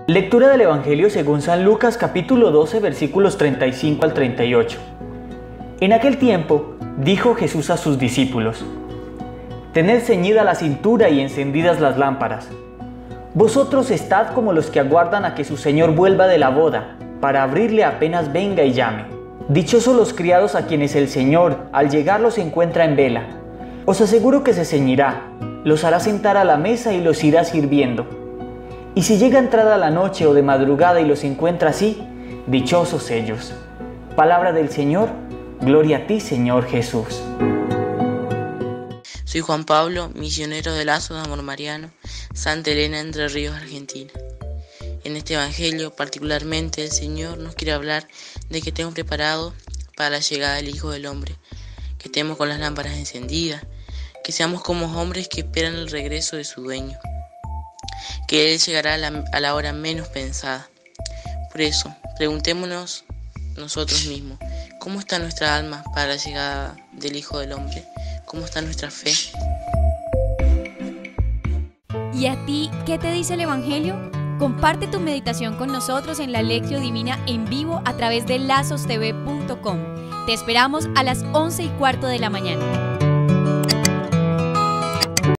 Lectura del Evangelio según San Lucas capítulo 12 versículos 35 al 38. En aquel tiempo dijo Jesús a sus discípulos: Tened ceñida la cintura y encendidas las lámparas. Vosotros estad como los que aguardan a que su señor vuelva de la boda, para abrirle apenas venga y llame. Dichosos los criados a quienes el Señor, al llegar, los encuentra en vela. Os aseguro que se ceñirá, los hará sentar a la mesa y los irá sirviendo. Y si llega entrada la noche o de madrugada y los encuentra así, dichosos ellos. Palabra del Señor, gloria a ti, Señor Jesús. Soy Juan Pablo, misionero de Lazos de Amor Mariano, Santa Elena, Entre Ríos, Argentina. En este Evangelio, particularmente, el Señor nos quiere hablar de que estemos preparados para la llegada del Hijo del Hombre, que estemos con las lámparas encendidas, que seamos como hombres que esperan el regreso de su dueño, que Él llegará a la hora menos pensada. Por eso, preguntémonos nosotros mismos, ¿cómo está nuestra alma para la llegada del Hijo del Hombre? ¿Cómo está nuestra fe? ¿Y a ti qué te dice el Evangelio? Comparte tu meditación con nosotros en la Lectio Divina en vivo a través de lazostv.com. Te esperamos a las 11:15 de la mañana.